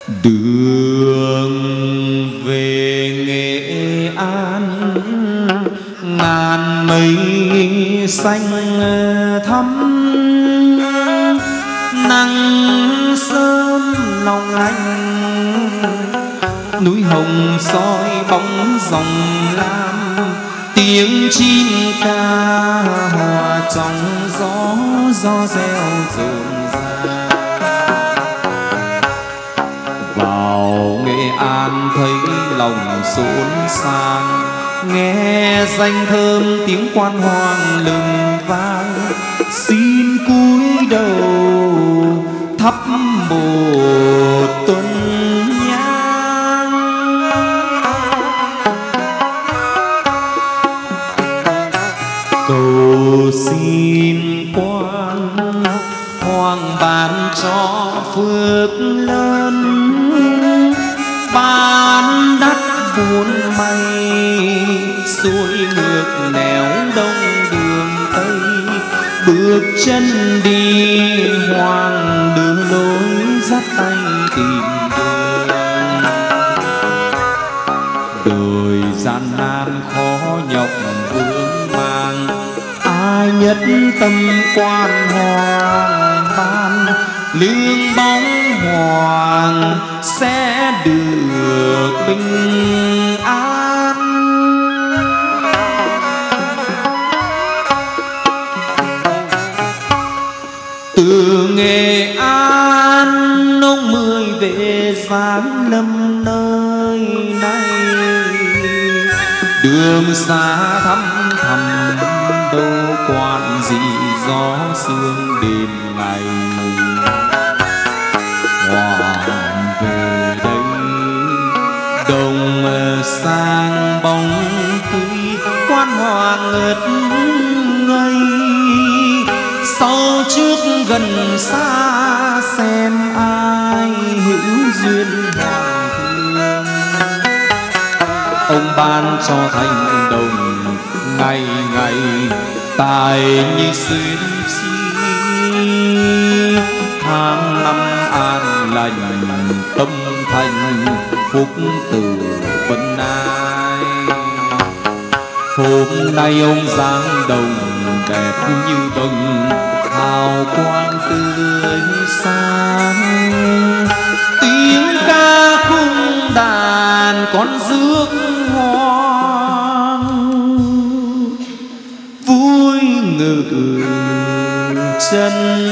Đường về Nghệ An ngàn mây xanh thắm, nắng sớm long lanh, núi hồng soi bóng dòng lam, tiếng chim ca hòa trong gió reo rộn ràng. Vào Nghệ An thấy lòng xốn sang, nghe danh thơm tiếng quan hoàng lừng vang, xin cúi đầu thắp một tuần nhang. Cầu xin quan hoàng ban cho phước lớn, ban đắt buôn may, xuôi ngược nẻo đông đường tây, bước chân đi hoàng đưa lối dắt tay tìm đường. Đời gian nan khó nhọc vướng mang, ai nhất tâm quan hoàng ban, lương bóng hoàng sẽ được bình an. Từ Nghệ An ông Mười về giáng lâm nơi này, đường xa thăm thầm đâu quan gì gió sương đêm ngày. Hoàng về đây đồng sang bóng cưới, quan hoàng ngất ngây, sau trước gần xa xem ai hữu duyên hoàng thương. Ông ban cho thành đồng ngày ngày tài như xuyên chi, tháng năm an lành tâm thành phúc từ vân ai. Hôm nay ông giáng đồng đẹp như bừng, hào quang tươi sáng, tiếng ca khung đàn con rước hoang, vui ngự chân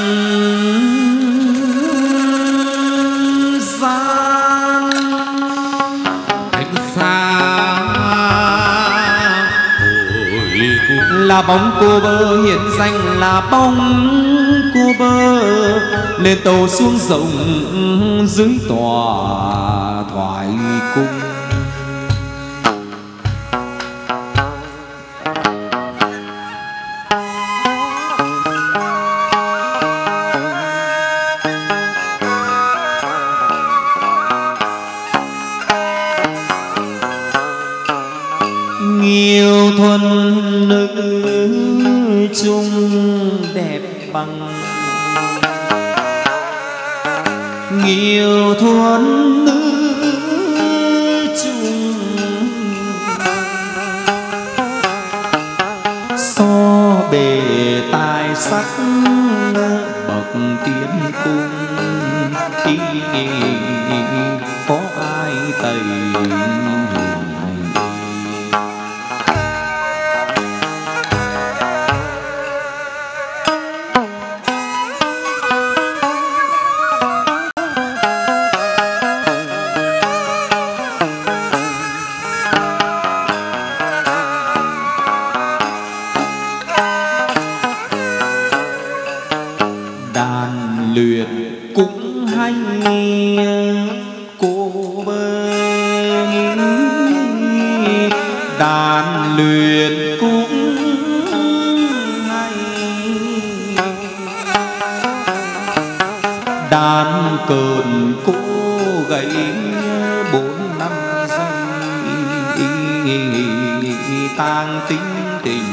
gian. Ánh xa là bóng cô bơ, hiện danh là bóng cô bơ, lên tàu xuống rộng dưới tòa thoại cung. Nhiều thuần nữ chung đẹp bằng, nhiều thuần nữ chung so bề tài sắc bậc tiến cung, có ai tày. Đàn luyện cũng hay cô bơ, đàn luyện cũng hay, đàn cờn cô gầy 4-5 giây, tang tính tình.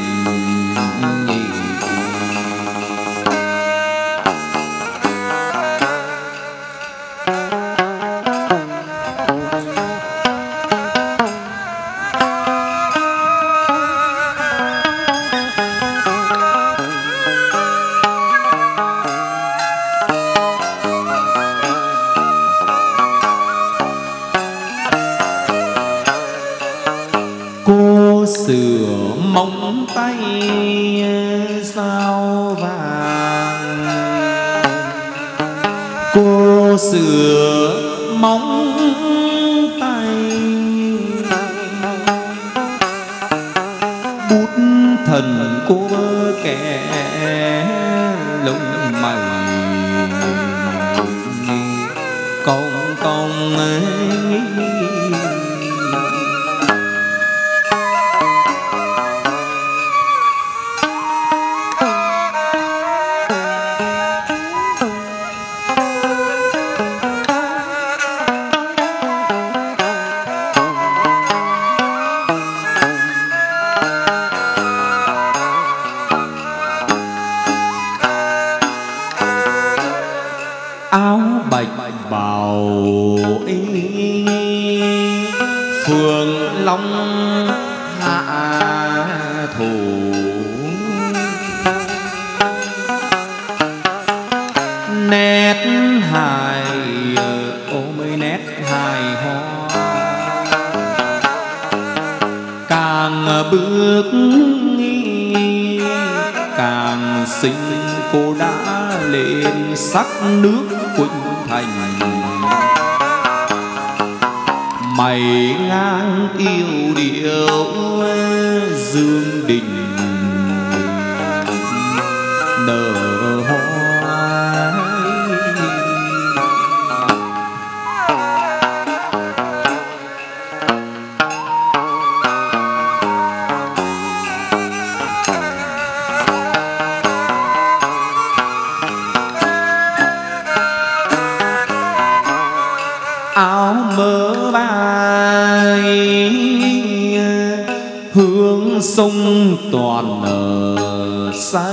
sửa móng tay sao vàng, cô sửa móng tay bút thần cô kẻ lông mày cong cong ấy. Áo bạch bào ý phượng long hạ thủ, nét hài ôi nét hài hoa, càng bước càng xinh cô đã lên sắc nước Khuynh Thành. Mày ngang yêu điệu Dương Đình nở hoa, áo mơ vai hướng sông toàn nở sắc,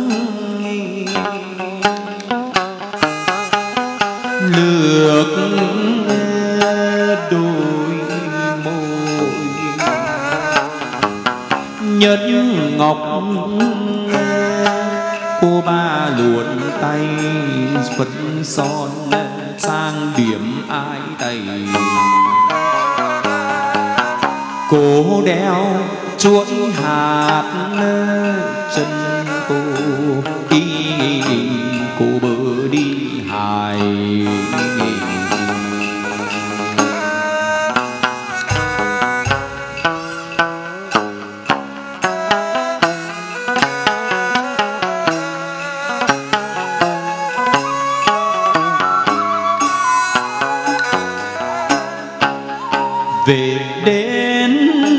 lược đôi môi nhất ngọc, cô ba luồn tay phấn son sang điểm ai tay, cô đeo chuỗi hạt chân cô đi cô bờ đi hài. Về đến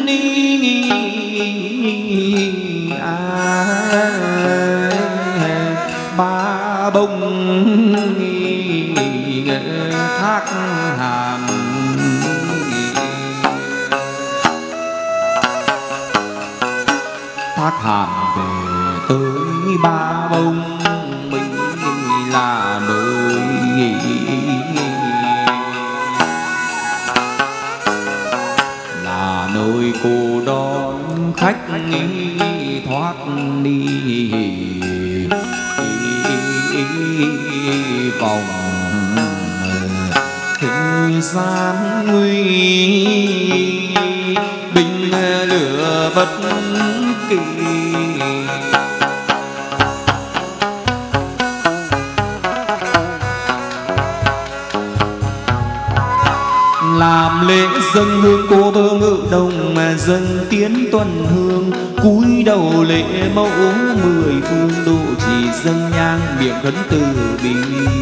Ba Bông Thác Hàn, Thác Hàn về tới Ba Bông mình là nơi nơi cô đón khách thoát đi vòng thời gian nguy bình lửa bất kỳ. Làm lễ dâng hương cô bơ ngự đồng mà dâng tiến tuần hương, cúi đầu lễ mẫu mười phương độ chỉ dâng nhang miệng khấn từ bi.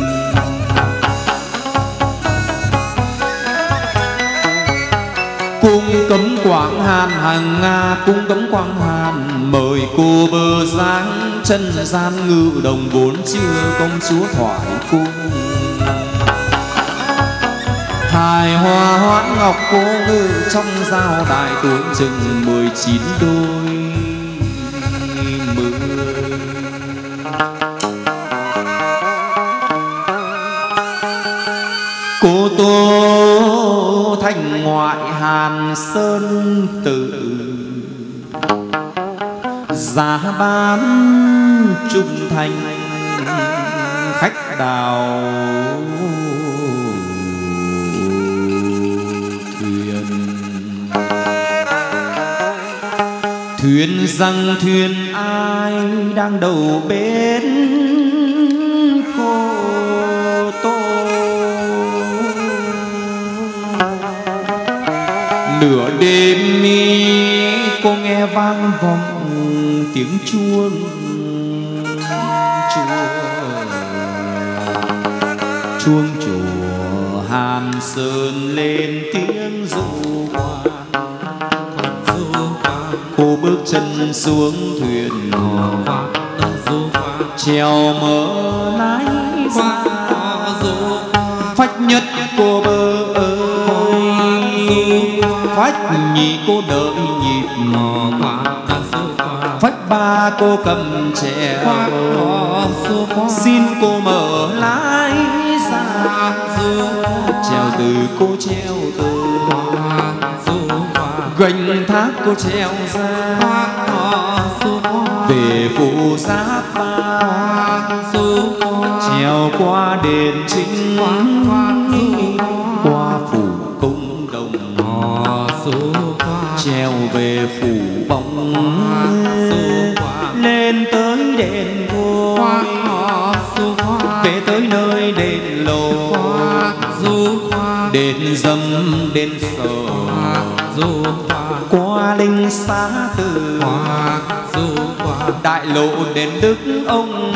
Cung cấm Quảng Hàn hàng Nga, cung cấm Quảng Hàn mời cô bơ dáng chân gian ngự đồng, vốn chưa công chúa thoại cung. Hài hoa hoãn ngọc cô ngự trong giao đài, tuổi chừng 19 đôi 10. Cô Tô thành ngoại Hàn Sơn Tự, giá bán trung thành khách đào thuyền. Thuyền rằng thuyền ai đang đầu bến Cô Tô. Nửa đêm cô nghe vang vọng tiếng chuông chùa Hàm Sơn lên tiếng ru cô bước chân xuống thuyền chèo mở lái ra phách nhất cô bơ ơi phách nhị cô đợi nhịp phách ba cô cầm chèo xin cô mở lái ra chèo từ cô treo từ gành thác cô treo ra về phủ Giáp Ba trèo qua đền Chính qua phủ Công Đồng trèo về phủ Bóng lên tới đền Vôi về tới nơi đền Lầu đền Dâm đền Sở qua Linh Xá Từ đại lộ đền Đức Ông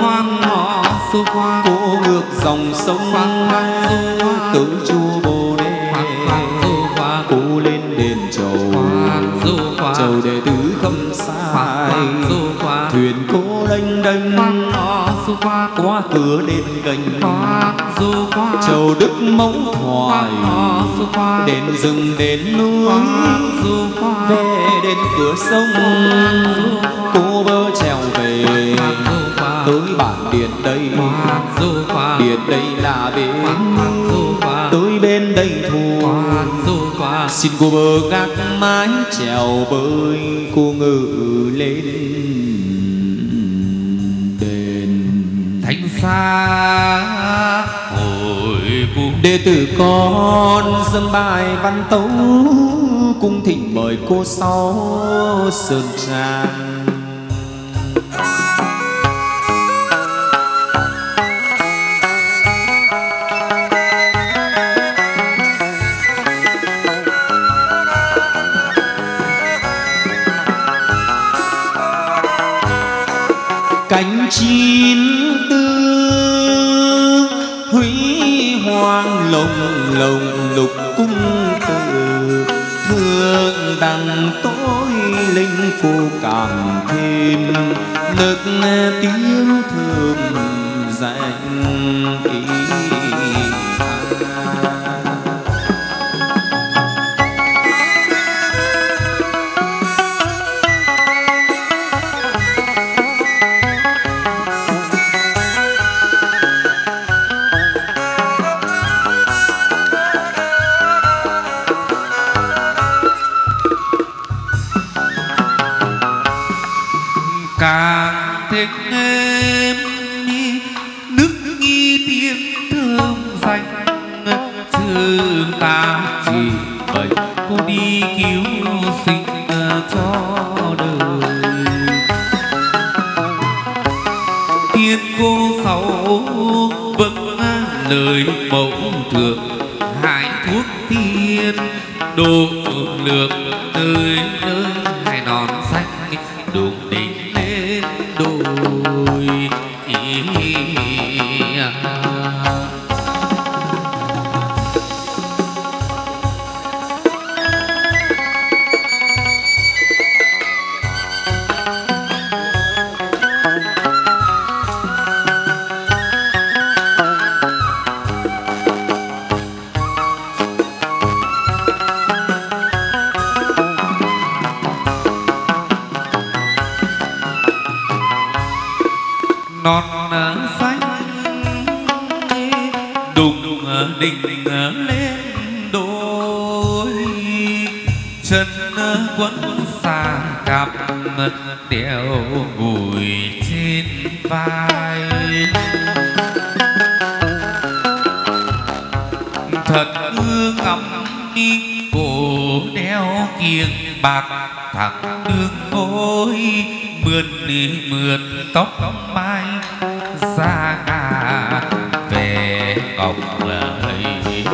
cô ngược dòng sông tới chùa Bồ Đề cô lên đền Chầu đệ tử Khâm Sai thuyền cô lênh đênh qua cửa đền Gành Chầu Đức Mẫu Thoại đền rừng đền núi về đến cửa sông cô bơ trèo về tới bản Điện đây Điện đây là bên tới bên đây thôi xin cô bơ gác mái chèo bơi cô ngự lên đền Thánh Xa hồi cung. Đệ tử con dâng bài văn tấu cung thỉnh mời cô Sáu Sơn Trang. Cánh chín tư huy hoàng lồng lồng lục cung từ thương đằng tối linh cô càng thêm nức tiếng thơm danh ý. Càng thích em nước nghi tiếng thơm danh thương ta chỉ vậy cô đi cứu sinh cho đời. Tiên cô Sáu vâng lời mẫu thượng hái thuốc tiên độ lượng nơi nơi hai nón xanh đụng đỉnh đôi non xanh đùng đỉnh lên đôi chân quấn xa cặp đeo gùi trên vai. Thật ưa ngắm cổ đeo kiềng bạc thẳng đường ngôi đôi mượt mượt tóc mai ra về ngọc lời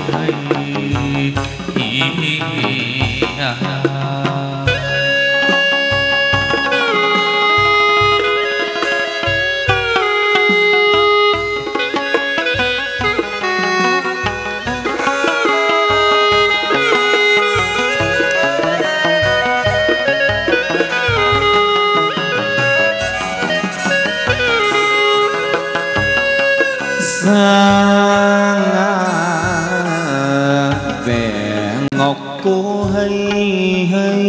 vẻ ngọc cô hay hay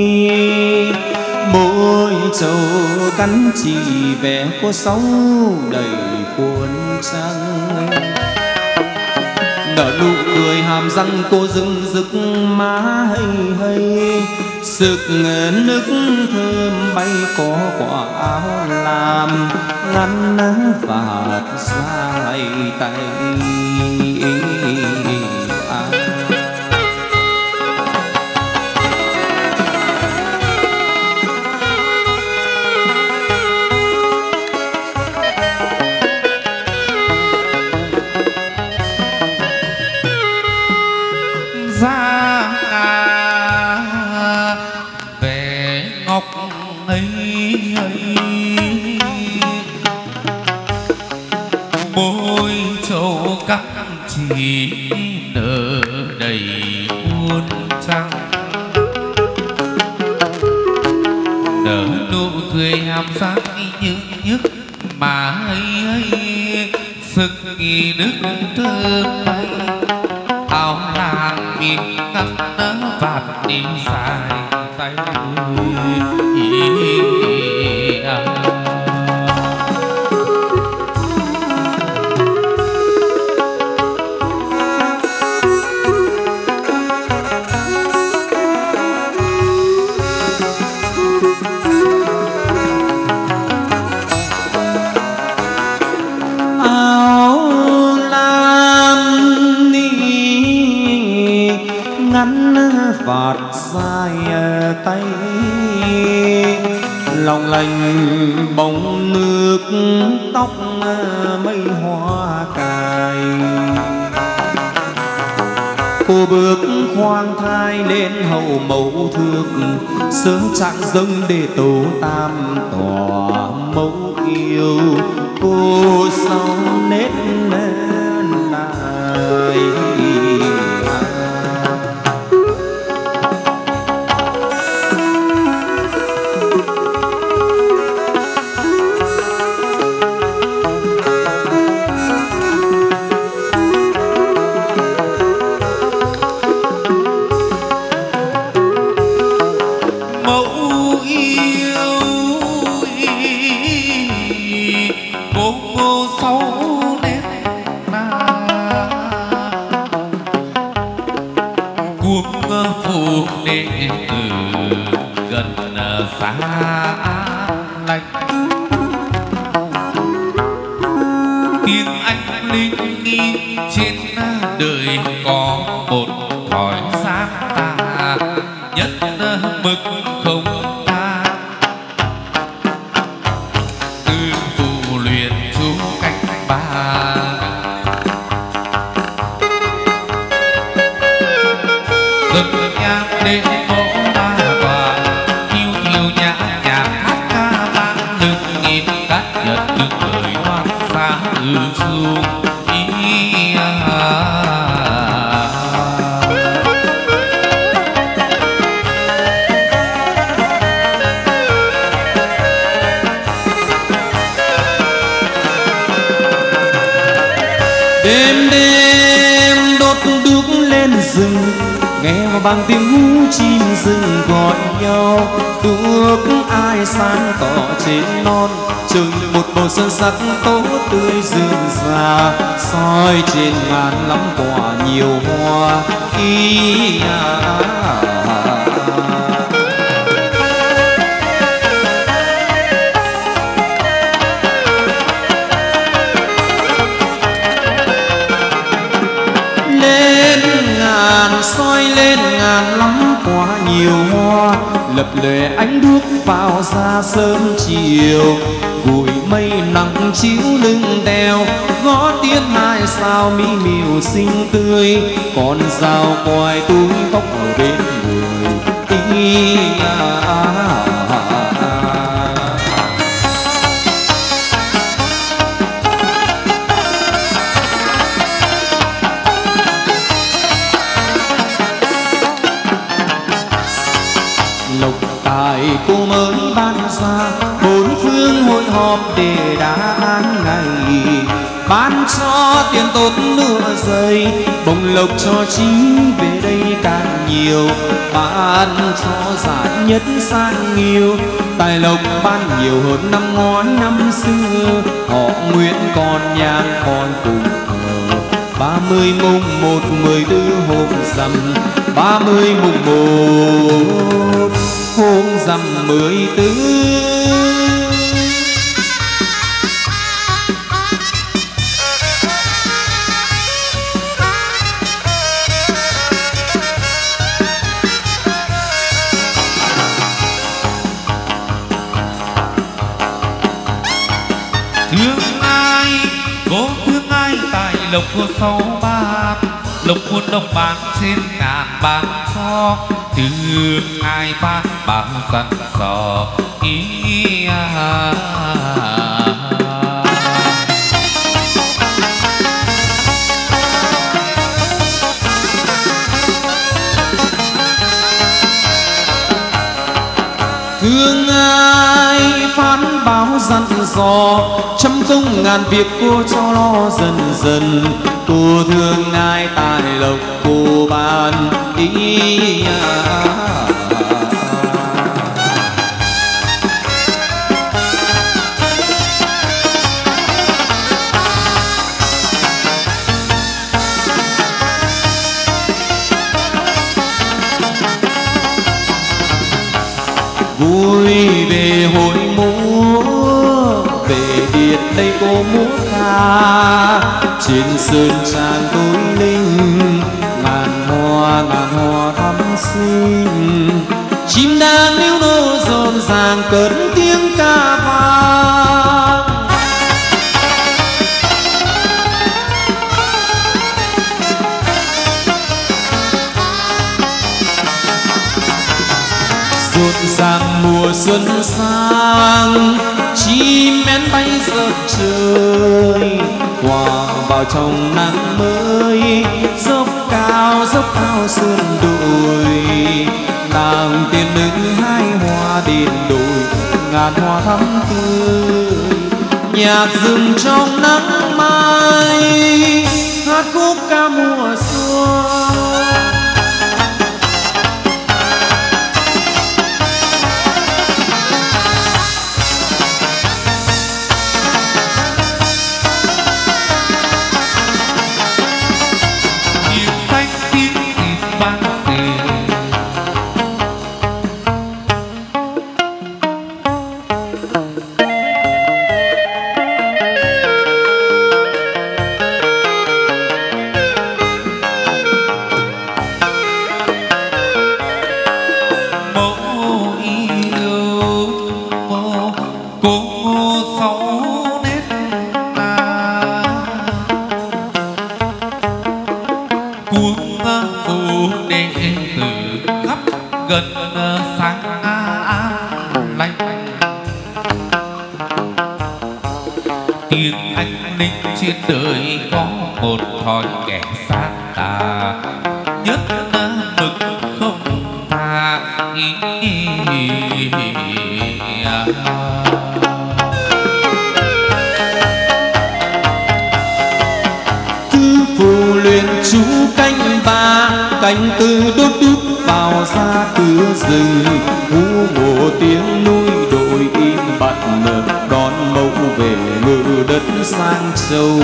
môi trầu cắn chỉ vẻ cô sáu đầy cuốn trăng nở nụ cười hàm răng cô rưng rức má hay hay sực nước thơm bay có quả áo làm ngắn và dài tay về ngọc ấy môi trầu cắt chỉ nở đầy muôn trăng nở nụ cười hàm sắc như nhức mà hay sực nước thơm bay áo làng miếng ngắn vạt đi dài tay vạt dài tay lòng lành bóng nước tóc mây hoa cài cô bước khoan thai lên hậu mẫu thước sớm trạng dâng để tổ tam tỏa mẫu yêu cô sau nết lại tiếng anh linh nghi trên đời có một thói gian tà nhất mực không tha từ phụ luyện chú canh ba dâng nhang để mẫu ba tòa yêu yêu nhã nhạc hát ca mang lưng nghìn cát nhật được lời hoan xa xuống đêm đêm đốt đuốc lên rừng nghe bằng tiếng hú chim rừng gọi nhau đuốc ai sáng tỏ trên non trời một màu sơn sắc tốt tươi rừng già soi trên ngàn lắm quả nhiều hoa soi lên ngàn ngàn lắm quá nhiều hoa, lập lòe ánh đuốc vào ra sớm chiều. Bụi mây nắng chiếu lưng đèo, gõ tiếng hai sao mỹ miều xinh tươi. Con dao quài túi tóc ở bên người. Lộc tài cô mới ban ra, bốn phương hội họp để đã án ngày. Ban cho tiền tốt nửa giây, bồng lộc cho chí về đây càng nhiều. Ban cho giải nhất sang nhiều, tài lộc ban nhiều hơn năm ngoái năm xưa. Họ nguyện còn nhang còn cùng thờ, 30 mùng 1 14 hôm rằm, 30 mùng 1 hôm rằm 14. Thương ai, cô thương ai, tài lộc của sáu bát. Lộc muôn đồng bán trên ngàn bán cho. Thương ai phát bao dặn dò ý Thương ai phán báo dặn dò, trăm công ngàn việc cô cho lo dần dần. Cô thương ai tài lộc cô ban ý vui về hội múa, về điện đây cô múa ca. Trên sơn trang tối linh, ngàn hoa thắm xinh. Chim đang níu nô rộn ràng cất tiếng ca vang. Rộn ràng mùa xuân sang, chim én bay rợp trời. Hòa vào trong nắng mới, dốc cao sơn đồi. Nàng tiên nữ hai hoa đền đồi, ngàn hoa thắm tươi. Nhạc rừng trong nắng mai, hát khúc ca mùa xuân. đời có một thói kẻ sát tà, nhất mực không tha. Tư phù luyện chú canh ba, canh tư đốt đút vào ra cửa rừng. Hú mộ tiếng núi đội im bặt đón mẫu về ngự đất sang châu.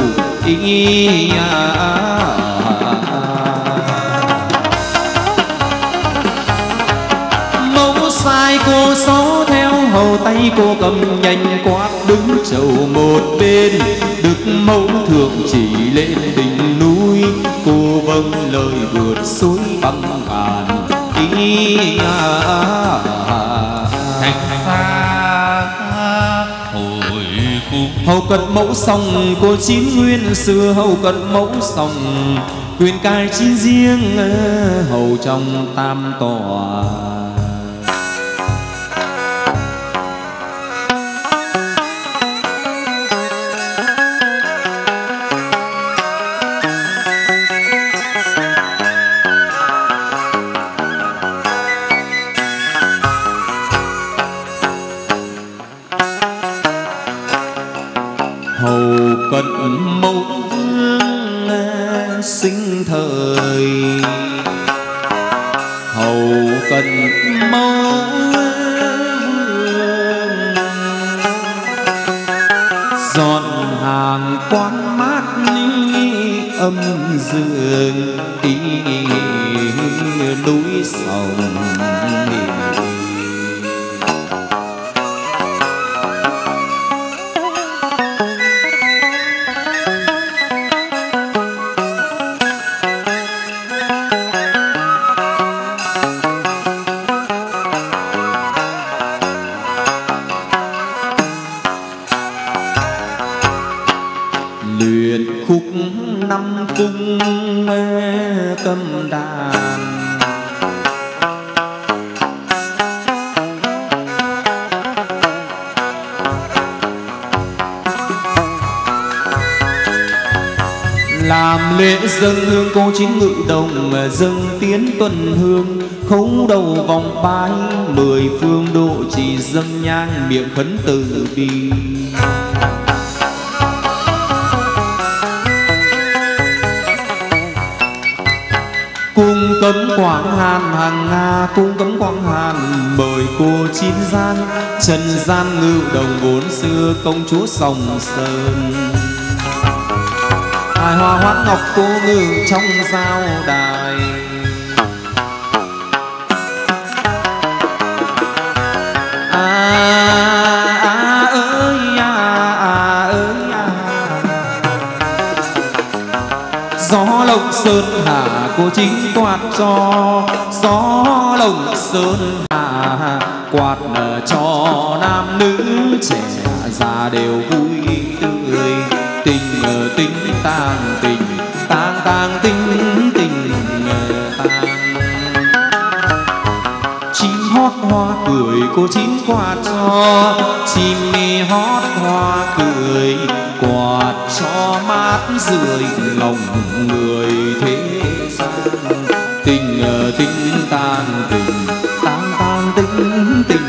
Mẫu sai cô xấu theo hầu tay cô cầm nhanh quát đứng chầu một bên. Đức mẫu thượng chỉ lên đỉnh núi, cô vâng lời vượt suối băng ngàn. thành xa hồi cung. Hầu cận mẫu sòng cô chín nguyên xưa, hầu cận mẫu sòng quyền cai chín riêng hầu trong tam tòa. Hầu cận mẫu vương sinh thời, hầu cận mẫu vương dọn hàng quán mát âm dương tí núi sông. Luyện khúc năm cung cầm đàn, làm lễ dâng hương cô chín ngự đồng, dâng tiến tuần hương khấu đầu vòng bái, mười phương độ trì dâng nhang miệng khấn từ bi. Cung cấm Quảng Hàn hàng Nga, cung cấm Quảng Hàn mời cô chín gian, trần gian ngự đồng vốn xưa công chúa Sòng Sơn. Hài hòa hoãn ngọc cô ngự trong giao đài, gió lộng sơn hà cô chính quạt cho, gió lộng sơn hà quạt cho nam nữ trẻ già đều vui tươi. Tình tình tang tình, tang tang tình tình tang. Chim hót hoa cười cô chín quạt cho, chim hót hoa cười quạt cho mát rượi lòng người thế gian. Tình tình tang tình, tang tang tình tình.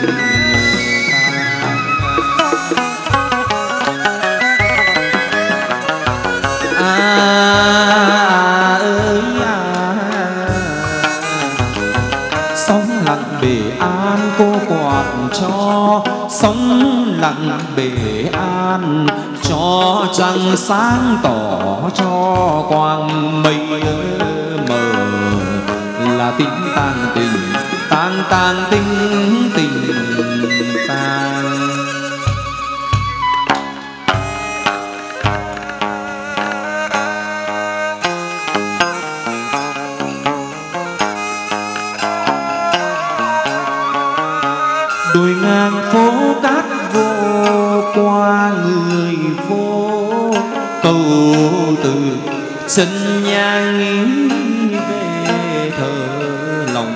Sóng lặng bể an cô quạt cho, sóng lặng bể an cho trăng sáng tỏ, cho quang mây mờ là tình tang tình, tang tang tình tình tang. Đồi ngang phố cát vô qua người phố, câu từ chân nhang nghĩ về thơ lòng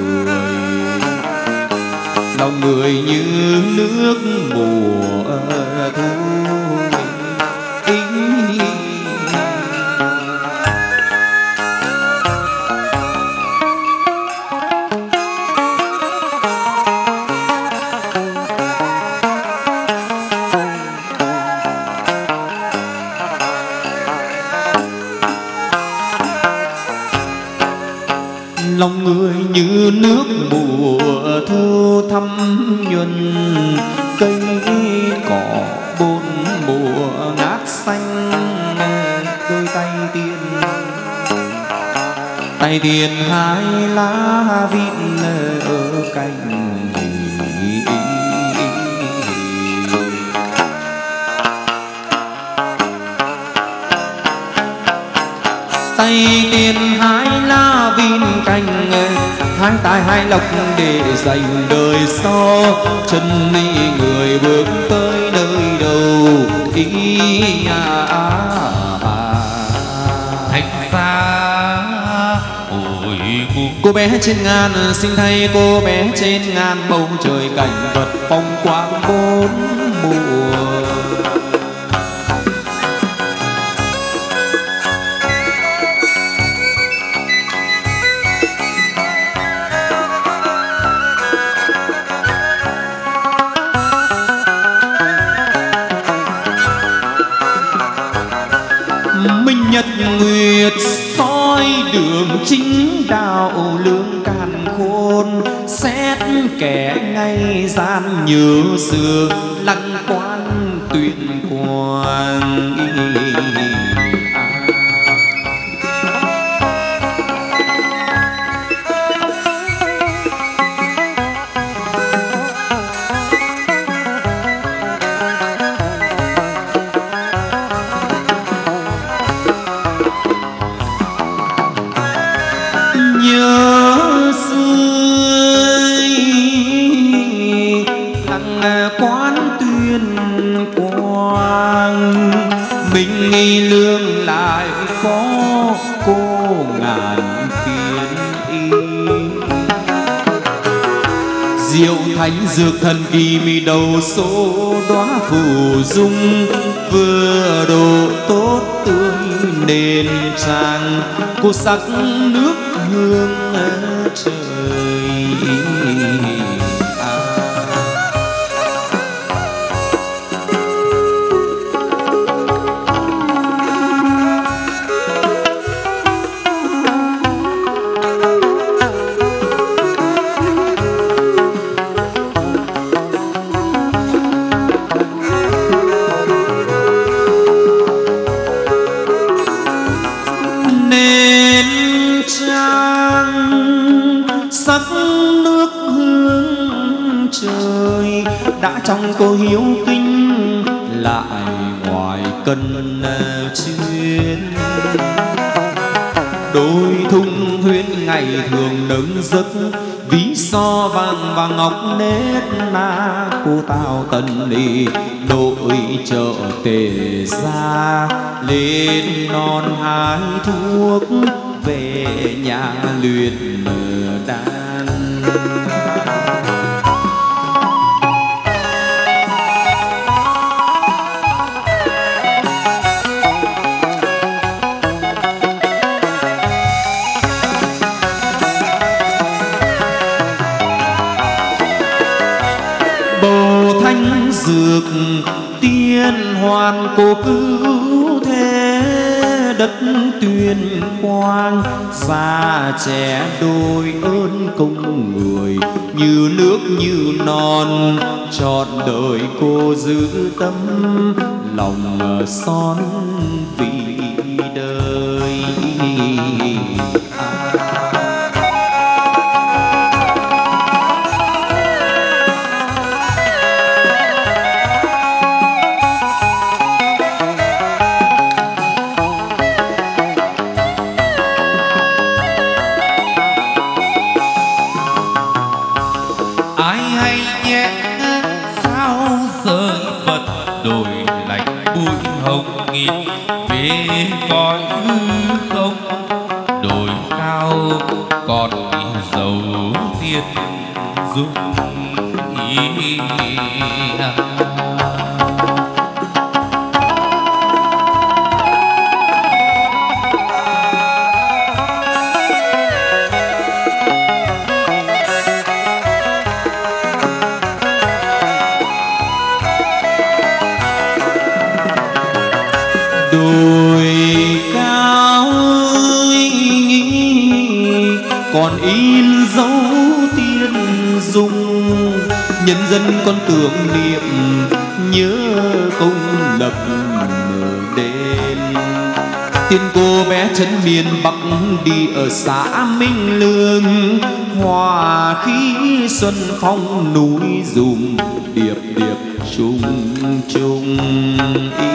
người như nước mùa thu. Lòng người như nước mùa thu thắm nhuần, cây cỏ bốn mùa ngát xanh. Đôi tay tiền hai lá vịn ở cạnh, tay tiền hai lá vịn cành, hai tài hai lộc để dành đời sau. Chân người bước tới nơi đầu thành xa ôi cô bé trên ngàn sinh thay cô bé trên ngàn bầu trời cảnh vật phong quang bốn mùa. Nhật nguyệt soi đường chính đạo lương càn khôn, xét kẻ ngay gian nhớ xưa lăng quan tuyên quang. Lương lại có cô ngàn tiên y, diệu thánh dược thần kỳ mi đầu số đóa phù dung, vừa độ tốt tươi nền tràng cô sắc nước hương trời. Đã trong cô hiếu kinh lại ngoài cân chuyên, đôi thung huyên ngày thường nâng giấc ví so vàng và ngọc nết na. Cô tao tần đi đội chợ tề ra, lên non hái thuốc về nhà luyện đàn. Dược tiên hoàn cô cứu thế đất tuyên quang, già trẻ đôi ơn công người như nước như non, trọn đời cô giữ tâm lòng son vì đời. Cõi hư không đồi cao còn dấu tiên dung ý. Còn in dấu tiên dung, nhân dân con tưởng niệm nhớ công lập đền. Tiên cô bé trấn miền Bắc đi ở xã Minh Lương, hòa khí xuân phong núi rùng điệp điệp chung chung ý.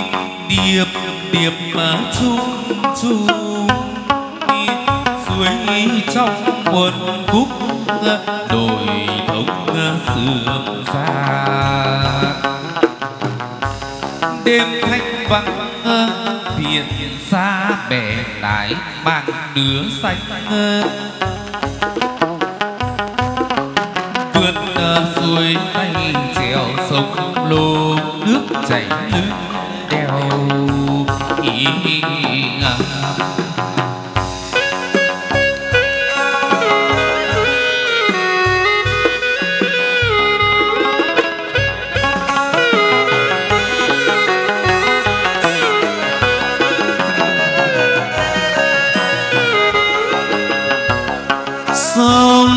điệp điệp mà chung chung suối trong quần khúc đồi thông sương xa. Đêm thanh vắng biển xa bè lại mang nứa xanh. Vượt suối tay trèo sông lô nước chảy lưng đèo ý. Sông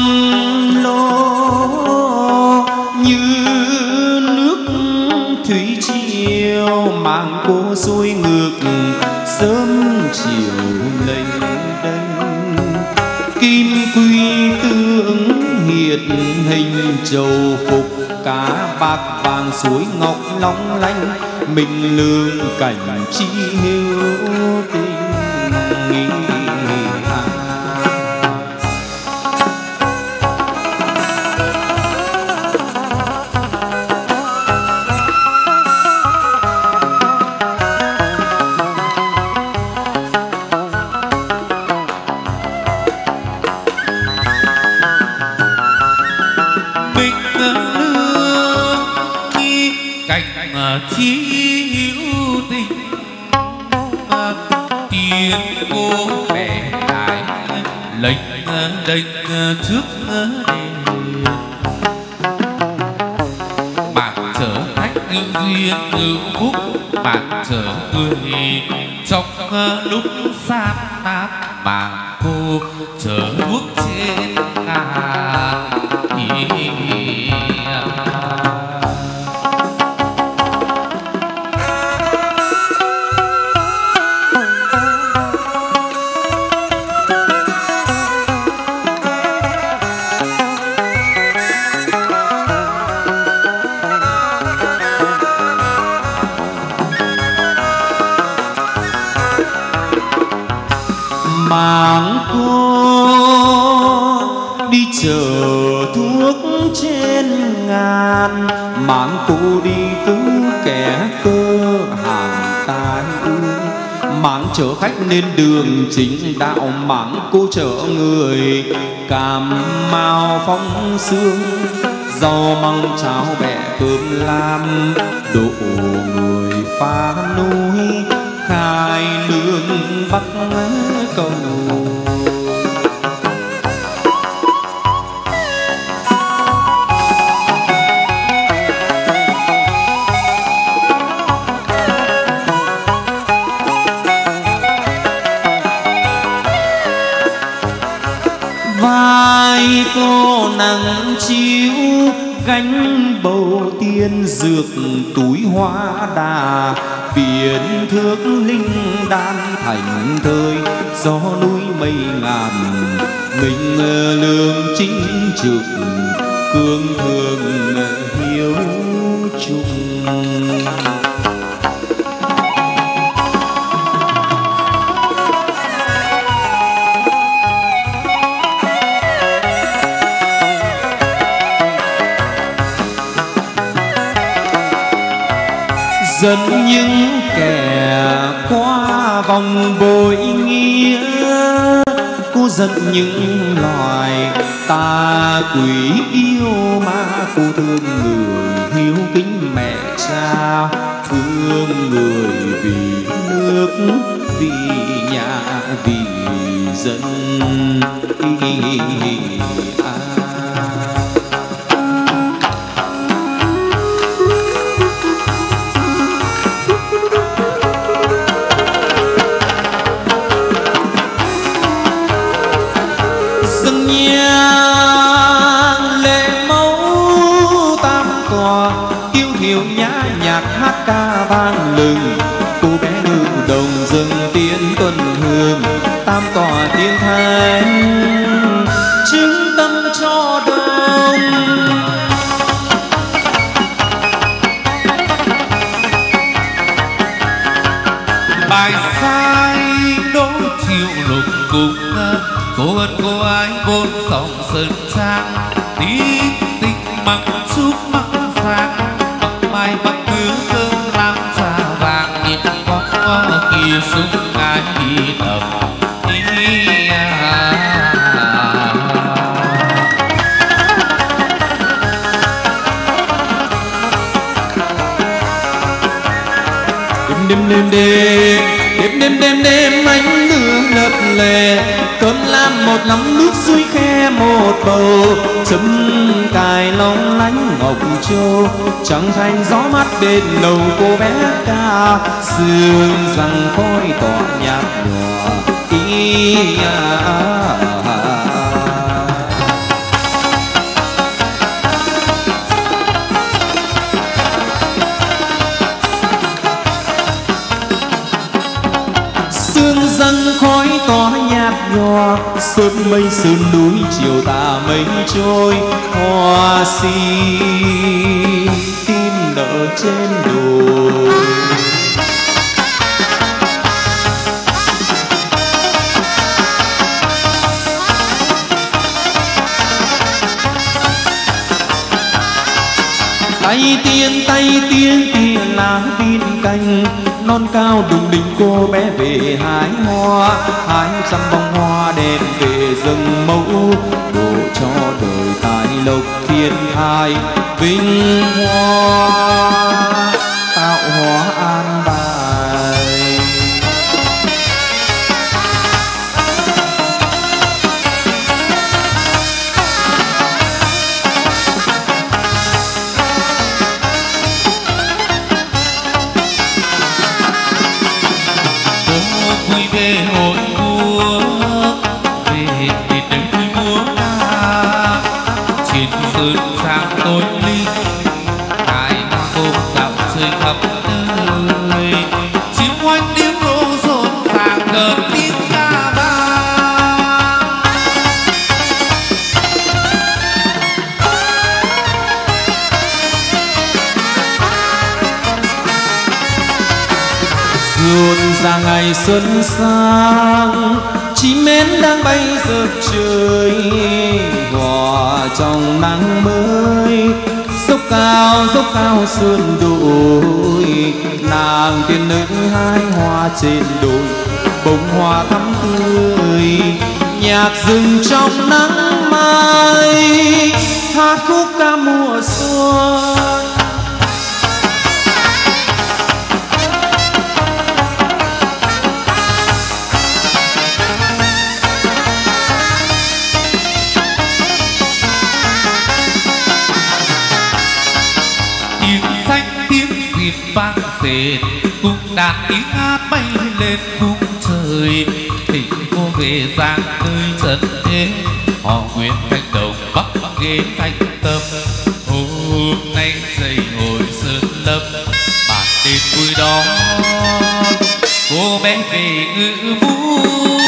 lô như nước thủy triều mang cô xuôi ngược sớm chiều lênh đênh. Kim quy tướng hiện hình trầu phục cá bạc vàng suối ngọc long lanh. Mình lương cảnh chi hiếu tình nghĩ. Chi hữu tình tiền cô bè lại lệnh đênh trước đền. Bạn trở khách duyên hữu phúc, bạn trở người trong lúc san nát. Mà cô trở bước trên ngàn mang cô đi chở thuốc trên ngàn. Mang cô đi cứu kẻ cơ hàng tai ương. Mang chở khách lên đường chính đạo. Mang cô chở người Cà Mau phong sương. Rau măng cháo bẹ cơm lam độ người phá núi. Khai lương bắc cầu. Vai cô nắng chiếu gánh bầu tiên dược túi hoa đà. Biển thước linh đan thành thơi gió núi mây ngàn. Mình lương chính trực cương thường hiếu chung. Dẫn những kẻ qua vòng bội nghĩa. Cô dẫn những loài ta quỷ yêu ma. Cô thương người hiếu kính mẹ cha. Thương người vì nước vì nhà vì dân. Hát ca vang lừng cô bé nữ đồng dâng tiến tuần hương. Tam tòa tiên thánh chứng tâm cho đông. bài sai đố chiều lục cùng cô ơn cô ái bốn sông sơn trang tí tình mặc chút mặc vàng mặc mai mặc cứ cơm làm trà vàng nhìn có kia súng ai đi tầm đêm ánh lửa lập lè cơn lam một lắm nước suối khe một bầu chấm cài long lánh ngọc châu trắng thành gió mát bên lầu cô bé ca sương rằng khói tỏa nhạt nhòa dâng khói tỏa nhạt nhòa sớm mây sườn núi chiều tà mây trôi hoa xin tim nở trên đồi tay tiên tia lá viên canh non cao đùng đỉnh cô bé về hái hoa hái trăm bông hoa đèn về rừng mẫu đổ cho đời tài lộc thiên thai vinh hoa tạo hóa an bài về hội múa về để đời múa ca trên sơn trang tối linh ngài hoa cô dạo chơi khắp nơi chim hoanh tiếng rô rộn ràng cơn tiếng ca vang rộn ràng ngày xuân sang chim én đang bay rợp trời hòa trong nắng mới dốc cao sườn đồi nàng tiên nữ hái hoa trên đồi bông hoa thắm tươi nhạc rừng trong nắng mai hát khúc ca mùa xuân vang dệt cùng đàn tiếng hát bay lên khung trời tình cô về giang nơi trần thế họ nguyện thành đồng bắc ghế thành tâm hôm nay dậy hồi sơn lâm bản đêm vui đó cô bé về ngự vui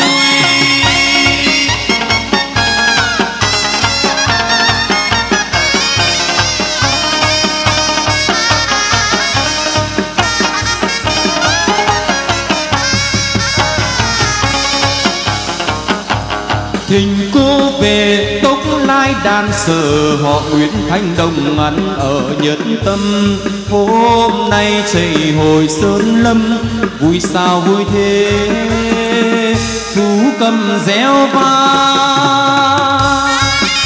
thình cô về tốc lai đàn sở họ Nguyễn Thanh Đồng ngắn ở Nhân Tâm hôm nay chạy hồi sơn lâm vui sao vui thế thú cầm réo vang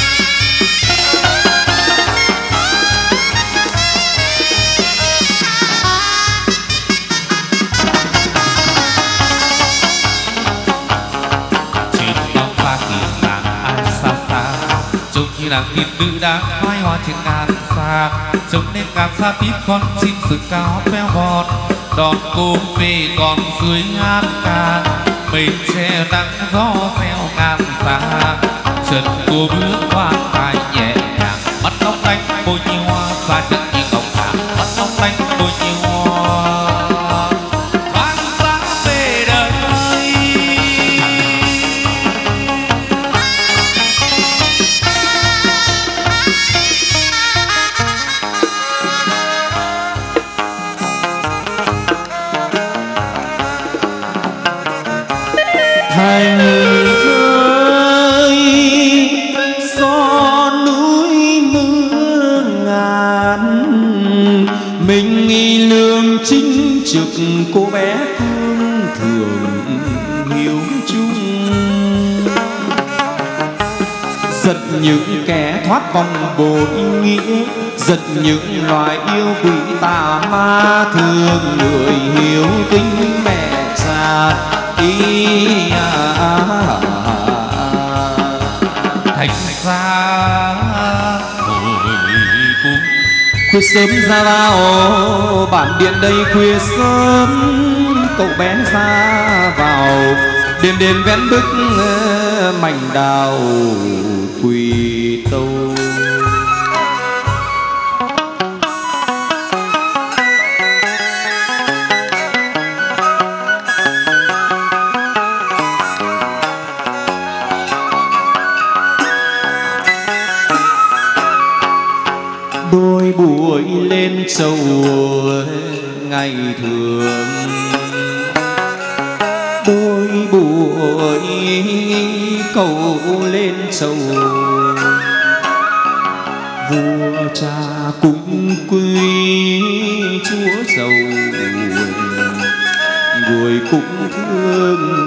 nàng tiên nữ đã hoài hoa trên ngàn xa trông nên ngàn xa tít con chim sừng cao véo vọt đón cô về còn dưới hát ca mây che nắng gió phèo ngàn xa chân cô bước qua tai nhẹ nhàng mắt long lanh môi như hoa xa chân như ngọc thả mắt long lanh môi như hoa vang sáng về đời thành thơi gió núi mưa ngàn, mình nghi lương chính trực cô bé cương thường hiếu chung. Giật những kẻ thoát vòng bội nghĩa, giật những loài yêu quỷ tà ma, thương người hiếu kính mẹ cha thành ra hồi cung. khuya sớm ra vào bản điện đây, khuya sớm cậu bé ra vào đền đền vén bức mảnh đào quỳ tâu. Đôi buổi lên chầu ngày thường, đôi buổi cầu lên chầu, vua cha cũng quý chúa giàu, người cũng thương.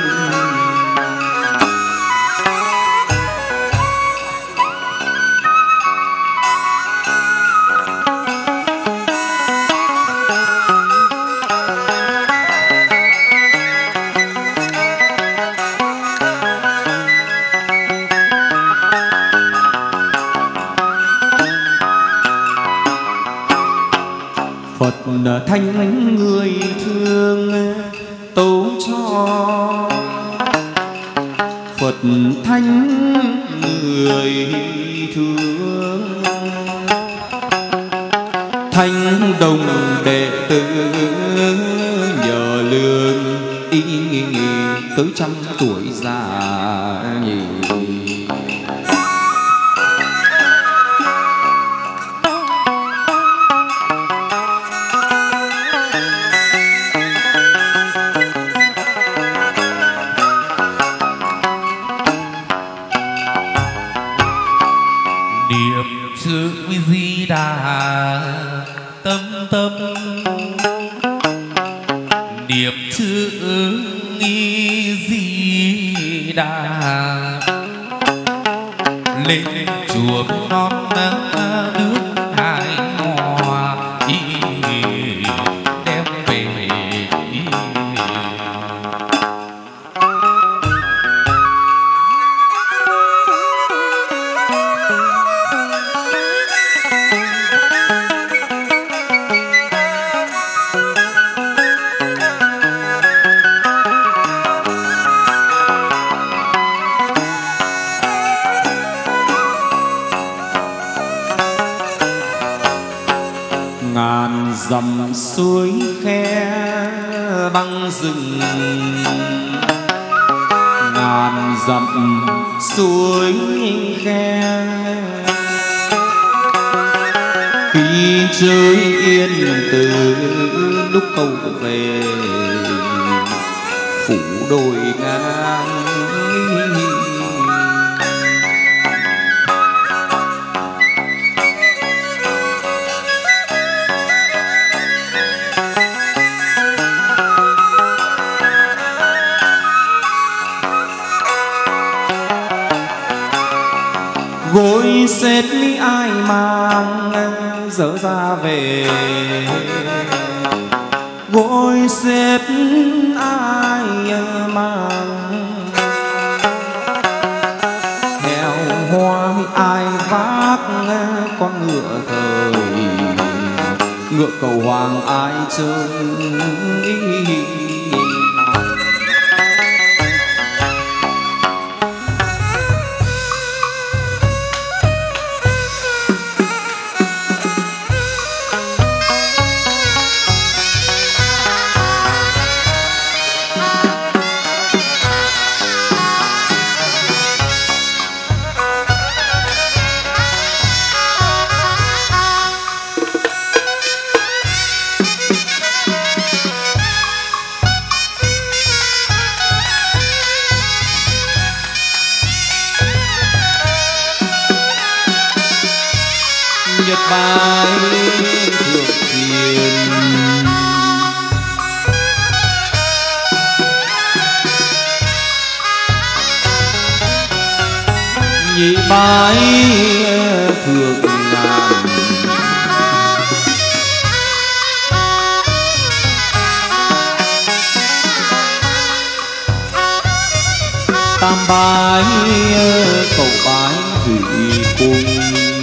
Phật thánh người thương tấu cho, Phật thánh người thương, thánh đồng đệ tử nhờ lương y tới 100 tuổi già nhỉ. Tâm tâm niệm chữ nghi Di Đà, lên chùa non nước Hải Hòa đem về. Ngàn dặm suối khe băng rừng, ngàn dặm suối khe, khi trời yên từ lúc cầu về phủ đồi ngang. Gối xếp ai mang dỡ ra về, gối xếp ai mang, heo hoa ai vác con ngựa thời, ngựa cầu hoàng ai trông. bái thượng thiên. Nhị bái thượng ngàn, tam bái cầu bái thủy cung.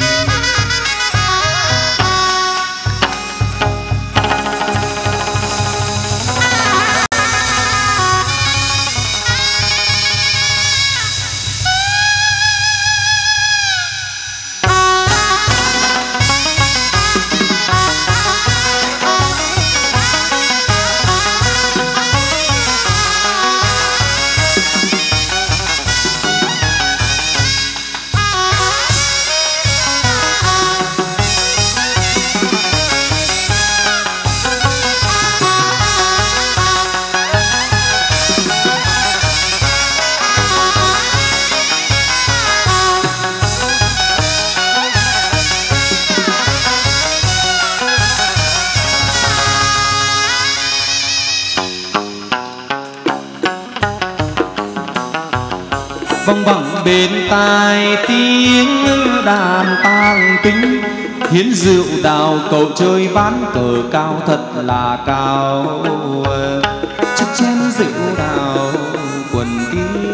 Vang vẳng bên tai tiếng đàn tang tính, hiến rượu đào cậu chơi ván cờ cao thật là cao. Chiếc chén rượu đào quần kia,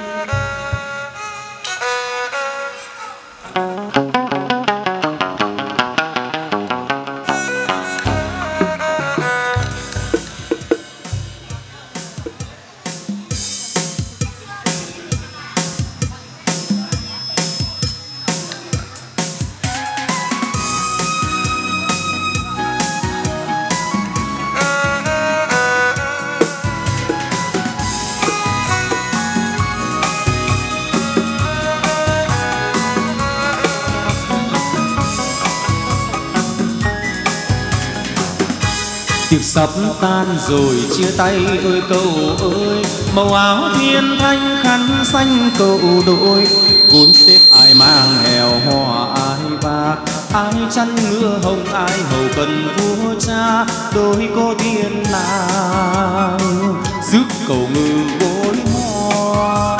tiệc sắp tan rồi chia tay ơi cậu ơi, màu áo thiên thanh khăn xanh cậu đội, gối xếp ai mang hèo hò ai bạc, ai chăn ngựa hồng ai hầu cần vua cha, đôi cô tiên nàng rước cầu ngư gối hoa.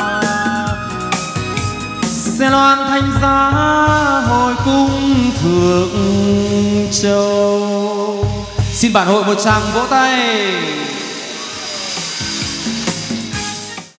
Xe loan thanh giá hồi cung Thượng Châu. Xin bản hội một tràng vỗ tay.